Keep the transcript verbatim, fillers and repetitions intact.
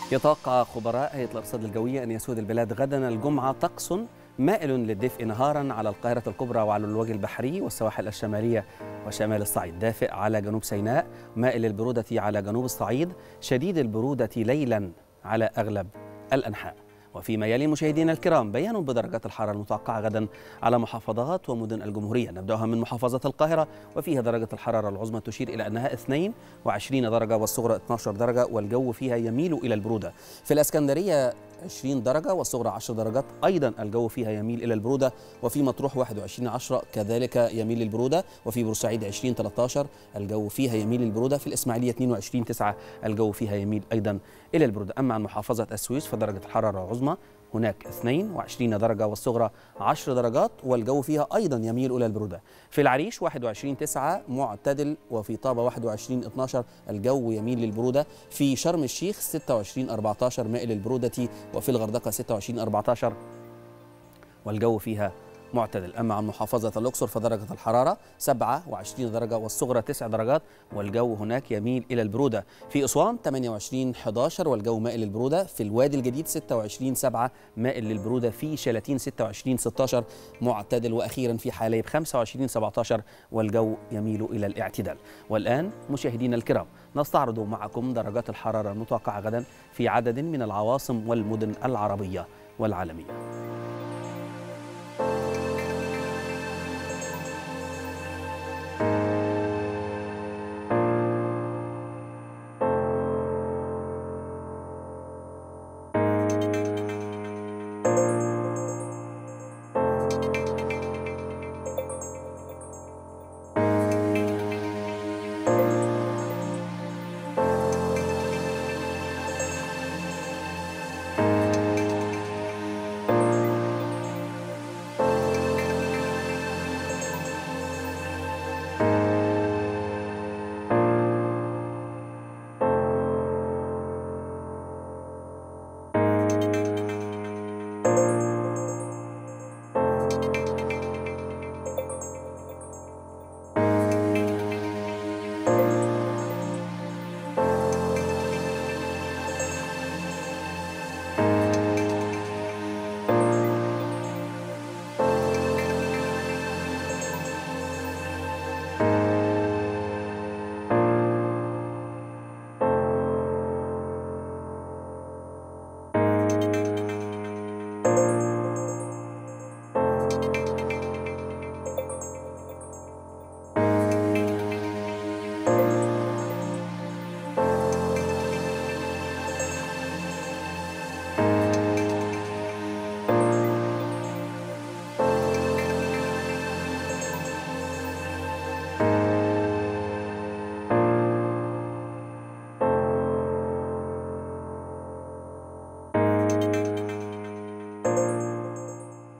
يتوقع خبراء هيئة الأرصاد الجوية أن يسود البلاد غدا الجمعة طقس مائل للدفء نهارا على القاهرة الكبرى وعلى الوجه البحري والسواحل الشمالية وشمال الصعيد، دافئ على جنوب سيناء، مائل للبرودة على جنوب الصعيد، شديد البرودة ليلا على أغلب الأنحاء. وفيما يلي مشاهدينا الكرام بيان بدرجات الحرارة المتوقعة غدا على محافظات ومدن الجمهورية. نبدأها من محافظة القاهرة وفيها درجة الحرارة العظمى تشير إلى أنها اثنين وعشرين درجة والصغرى اثنتي عشرة درجة والجو فيها يميل إلى البرودة. في الإسكندرية عشرين درجة والصغرى عشر درجات، أيضا الجو فيها يميل إلى البرودة. وفي مطروح واحد وعشرين عشرة كذلك يميل للبرودة. وفي بورسعيد عشرين ثلاثة عشر الجو فيها يميل للبرودة. في الإسماعيلية اثنين وعشرين تسعة الجو فيها يميل أيضا إلى البرودة. أما عن محافظة السويس فدرجة الحرارة العظمى هناك اثنين وعشرين درجة والصغرى عشر درجات والجو فيها أيضا يميل إلى البرودة. في العريش واحد وعشرين تسعة معتدل، وفي طابة واحد وعشرين اثني عشر الجو يميل للبرودة. في شرم الشيخ ستة وعشرين أربعة عشر مائل للبرودة. وفي الغردقة ستة وعشرين أربعة عشر والجو فيها معتدل. أما عن محافظة الأقصر فدرجة الحرارة سبعة وعشرين درجة والصغرى تسع درجات والجو هناك يميل إلى البرودة. في أسوان ثمانية وعشرين أحد عشر والجو مائل للبرودة. في الوادي الجديد ستة وعشرين سبعة مائل للبرودة. في شلاتين ستة وعشرين ستة عشر معتدل. وأخيرا في حلايب خمسة وعشرين سبعة عشر والجو يميل إلى الاعتدال. والآن مشاهدينا الكرام نستعرض معكم درجات الحرارة المتوقعة غدا في عدد من العواصم والمدن العربية والعالمية.